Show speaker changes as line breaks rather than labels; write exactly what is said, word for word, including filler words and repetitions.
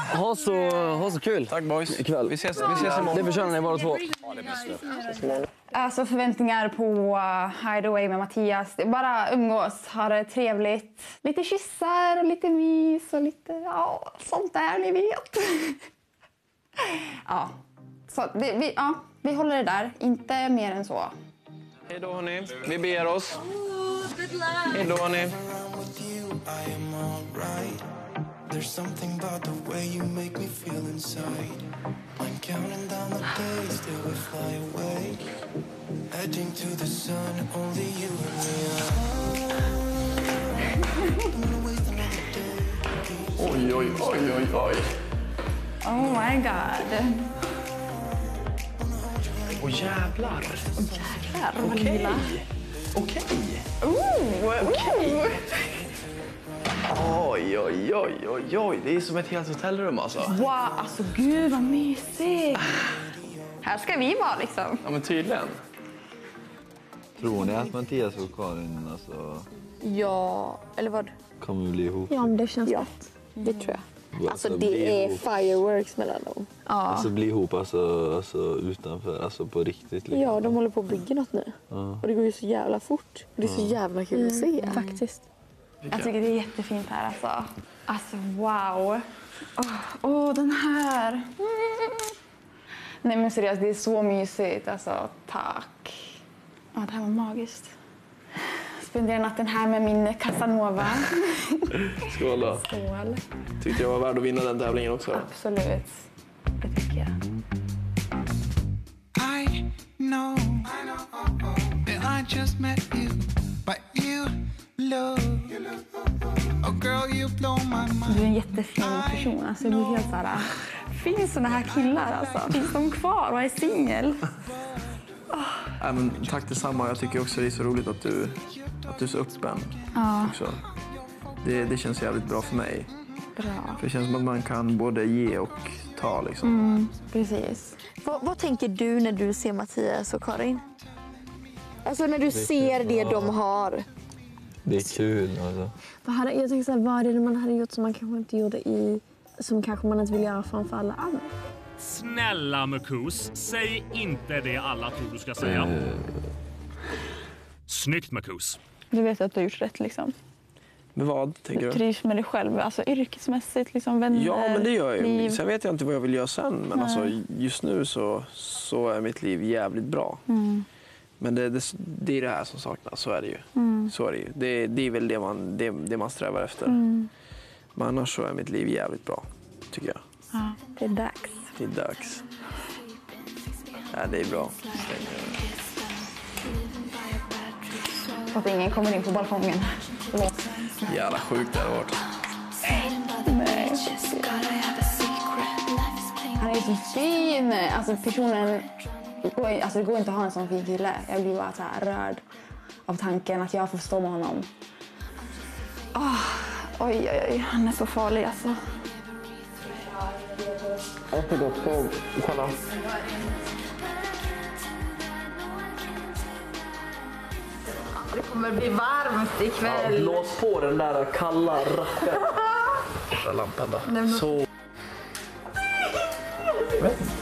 Ha så, ha så kul.
Tack boys.
Ikväll.
Vi ses, vi ses imorgon.
Det förtjänar ni bara två.
Ja, det bästa.
Alltså förväntningar på uh, Hideaway med Mattias. Det är bara umgås, ha det trevligt. Lite kyssar och lite mys och lite, ja, sånt där ni vet. Ja, så det, vi, ja, vi håller det där. Inte mer än så.
Hej då hörni. Vi ber oss. Hej då hörni.
There's something about the way you make me feel inside. I'm counting down the days till we fly away. Heading to the sun, only you and me. I'm gonna waste another day.
Oj, oj, oj, oj, oj.
Oh my god.
Åh oh, jävlar.
Åh oh, jävlar.
Okej. Okej.
Oh,
okej. Oj, oj, oj, oj, oj. Det är som ett helt hotellrum alltså.
Wow, alltså gud vad mysigt. Här ska vi vara liksom.
Ja, men tydligen.
Tror ni att Mattias och Karin alltså,
Ja, eller vad?
kommer bli ihop?
Ja, men det känns ja, rätt. Det tror jag. Alltså, alltså det är ihop. Fireworks mellan dem.
Ja.
Alltså bli ihop alltså, alltså utanför, alltså på riktigt. Liksom.
Ja, de håller på att bygga något nu.
Ja.
Och det går ju så jävla fort. Och det är så jävla kul mm. att se. Mm. Faktiskt.
Jag tycker det är jättefint här alltså. Alltså wow. Åh, oh, oh, den här. Mm. Nej men seriöst, det är så mysigt. Alltså tack. Ja, det här var magiskt. Spendera natten här med min Casanova.
Skål då.
Skål.
Tyckte jag var värd att vinna den tävlingen också.
Absolut. Det tycker jag.
I know that I just met you, but you look, oh girl you blow my mind.
Du är en jättefin person. Alltså jag blir helt såhär. Finns såna här killar alltså? Finns de kvar och är singel?
Oh. Äh, men tack detsamma. Jag tycker också det är så roligt att du, att du är så öppen.
Ja.
Också. Det, det känns jävligt bra för mig.
Bra.
För det känns som att man kan både ge och ta liksom.
Mm, precis.
Vad, vad tänker du när du ser Mattias och Karin? Alltså när du ser det de har.
Det är kul alltså.
Vad hade, jag tänker så här, vad är det man hade gjort som man kanske inte gjorde i, som kanske man inte vill göra framför alla andra?
Snälla Marcus, säg inte det alla tror du ska säga. Uh. Snyggt Marcus.
Du vet att du har gjort rätt liksom.
Men vad tänker du?
Du trivs med dig själv, alltså yrkesmässigt, liksom vänner,
Ja, men det gör jag ju.
liv.
Sen vet jag inte vad jag vill göra sen. Men alltså, just nu så, så är mitt liv jävligt bra.
Mm.
Men det, det, det är det här som saknas, så är det ju.
Mm.
Så är det ju. Det, det är väl det man, det, det man strävar efter.
Mm.
Men annars så är mitt liv jävligt bra, tycker jag.
Ja, det är dags.
Det är dags. Ja, det är bra.
Att ingen kommer in på balkongen. Förlåt.
Jävla sjukt det har varit.
Nej. Han är så fin. Alltså personen... Alltså det går inte att ha en sån fin kille. Jag blir bara så här rörd av tanken att jag får stå med honom. Oh, oj, oj, oj. Han är så farlig alltså.
Jag ska gå på kolla.
Det kommer bli varmt ikväll.
Ja, blås på den där kalla racken. Lampan då. Så.